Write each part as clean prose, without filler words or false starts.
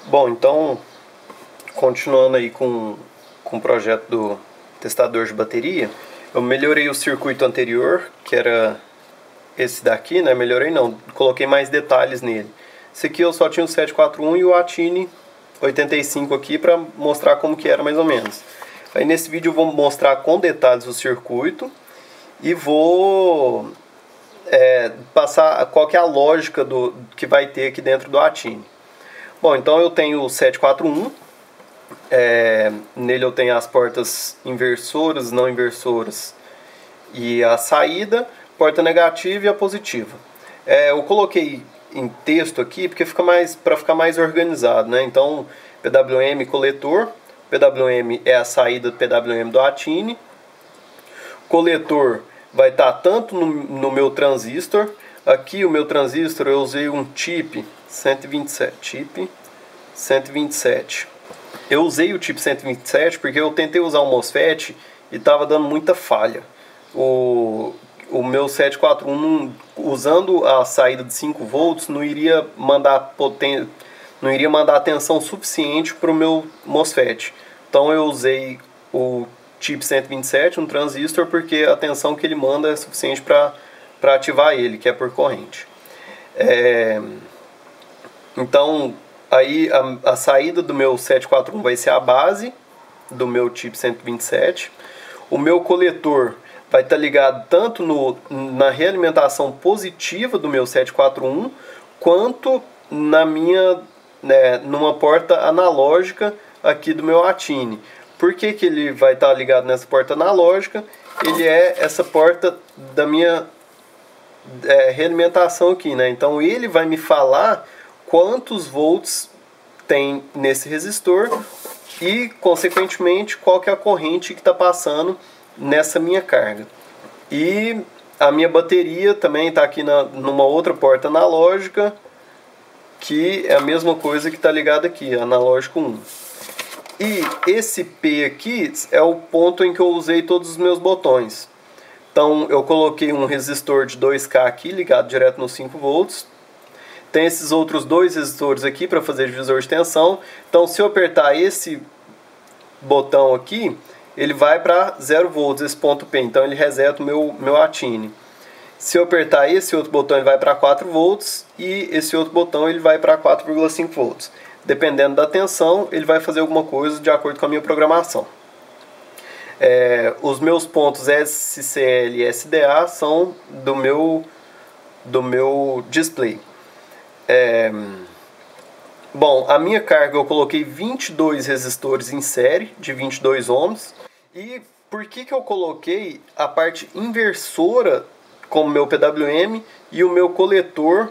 Bom, então, continuando aí com o projeto do testador de bateria, eu melhorei o circuito anterior, que era esse daqui, né? Melhorei não, coloquei mais detalhes nele. Esse aqui eu só tinha o 741 e o Atine 85 aqui para mostrar como que era mais ou menos. Aí nesse vídeo eu vou mostrar com detalhes o circuito e vou passar qual que é a lógica que vai ter aqui dentro do Atine. Bom, então eu tenho o 741, nele eu tenho as portas inversoras, não inversoras e a saída, porta negativa e a positiva. Eu coloquei em texto aqui porque para ficar mais organizado, né? Então, PWM coletor, PWM é a saída do PWM do Atine, coletor vai estar tanto no meu transistor. Aqui o meu transistor eu usei um chip 127. Eu usei o chip 127 porque eu tentei usar o MOSFET e estava dando muita falha. O meu 741 usando a saída de 5 volts não iria mandar tensão suficiente para o meu MOSFET. Então eu usei o chip 127, um transistor, porque a tensão que ele manda é suficiente para ativar ele, que é por corrente. Então, aí a saída do meu 741 vai ser a base do meu chip 127. O meu coletor vai estar ligado tanto na realimentação positiva do meu 741, quanto numa porta analógica aqui do meu Atine. Por que ele vai estar ligado nessa porta analógica? Ele é essa porta da minha realimentação aqui, né? Então ele vai me falar quantos volts tem nesse resistor e, consequentemente, qual que é a corrente que está passando nessa minha carga. E a minha bateria também está aqui numa outra porta analógica, que é a mesma coisa que está ligada aqui, analógico 1. E esse P aqui é o ponto em que eu usei todos os meus botões. Então eu coloquei um resistor de 2K aqui, ligado direto nos 5 volts. Tem esses outros dois resistores aqui para fazer divisor de tensão. Então se eu apertar esse botão aqui, ele vai para 0 volts, esse ponto P. Então ele reseta o meu Atine. Se eu apertar esse outro botão, ele vai para 4 volts. E esse outro botão ele vai para 4,5 volts. Dependendo da tensão, ele vai fazer alguma coisa de acordo com a minha programação. Os meus pontos SCL e SDA são do meu display. Bom, a minha carga eu coloquei 22 resistores em série de 22 ohms. E por que eu coloquei a parte inversora como meu PWM e o meu coletor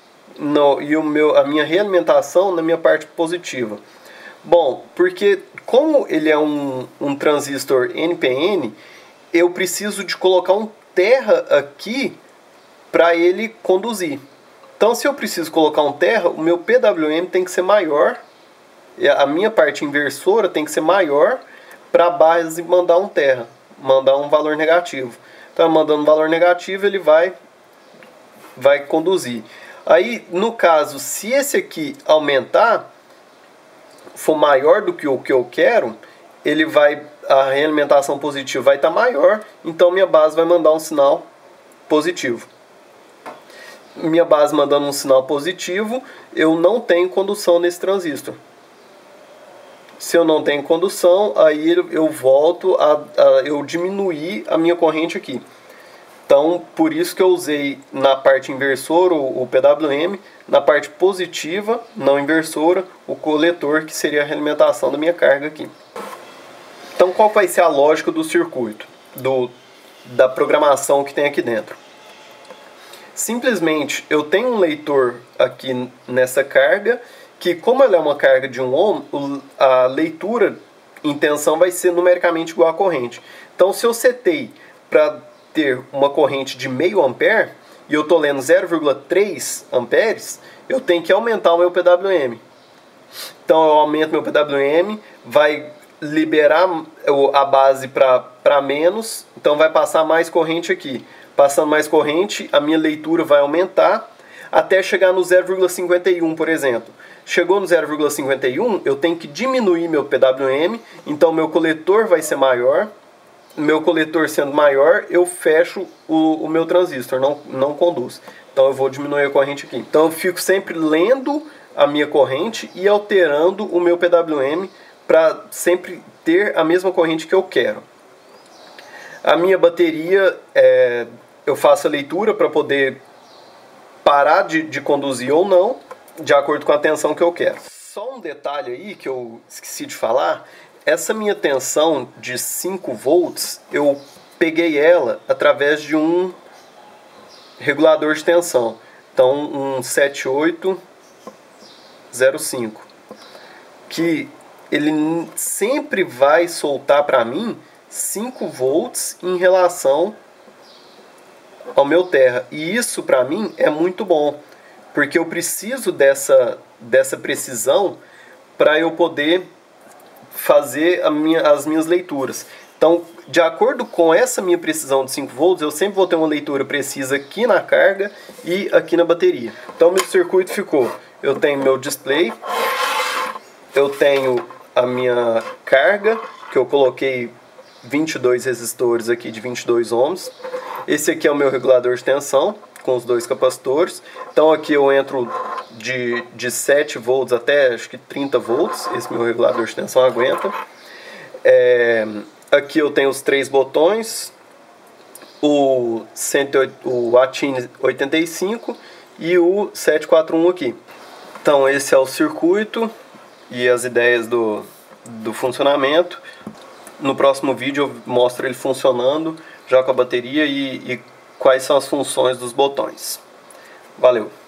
a minha realimentação na minha parte positiva? Bom, porque como ele é um transistor NPN, eu preciso de colocar um terra aqui para ele conduzir. Então, se eu preciso colocar um terra, o meu PWM tem que ser maior, a minha parte inversora tem que ser maior para a base mandar um terra, mandar um valor negativo. Então, mandando um valor negativo, ele vai conduzir. Aí, no caso, se esse aqui aumentar, for maior do que o que eu quero, a realimentação positiva vai estar maior, então minha base vai mandar um sinal positivo. Minha base mandando um sinal positivo, eu não tenho condução nesse transistor. Se eu não tenho condução, aí eu volto eu diminuir a minha corrente aqui. Então, por isso que eu usei na parte inversora o PWM, na parte positiva, não inversora, o coletor, que seria a realimentação da minha carga aqui. Então, qual vai ser a lógica do circuito, da programação que tem aqui dentro? Simplesmente, eu tenho um leitor aqui nessa carga, que como ela é uma carga de 1 ohm, a leitura em tensão vai ser numericamente igual à corrente. Então, se eu setei para ter uma corrente de meio ampere e eu estou lendo 0,3 amperes, eu tenho que aumentar o meu PWM. Então eu aumento meu PWM, vai liberar a base para menos, então vai passar mais corrente aqui. Passando mais corrente, a minha leitura vai aumentar. até chegar no 0,51, por exemplo. Chegou no 0,51, eu tenho que diminuir meu PWM, então meu coletor vai ser maior. Meu coletor sendo maior, eu fecho o meu transistor, não conduz. Então eu vou diminuir a corrente aqui. Então eu fico sempre lendo a minha corrente e alterando o meu PWM para sempre ter a mesma corrente que eu quero. A minha bateria, eu faço a leitura para poder parar de conduzir ou não, de acordo com a tensão que eu quero. Só um detalhe aí que eu esqueci de falar, essa minha tensão de 5 volts, eu peguei ela através de um regulador de tensão. Então um 7805, que ele sempre vai soltar para mim 5 volts em relação ao meu terra. E isso para mim é muito bom, porque eu preciso dessa precisão para eu poder fazer as minhas leituras. Então, de acordo com essa minha precisão de 5 volts, eu sempre vou ter uma leitura precisa aqui na carga e aqui na bateria. Então, meu circuito ficou: eu tenho meu display, eu tenho a minha carga, que eu coloquei 22 resistores aqui de 22 ohms. Esse aqui é o meu regulador de tensão, com os 2 capacitores. Então aqui eu entro de 7 volts até acho que 30 volts, esse meu regulador de tensão aguenta. Aqui eu tenho os 3 botões, o ATIN 85 e o 741 aqui. Então esse é o circuito e as ideias do funcionamento. No próximo vídeo eu mostro ele funcionando já com a bateria e quais são as funções dos botões. Valeu!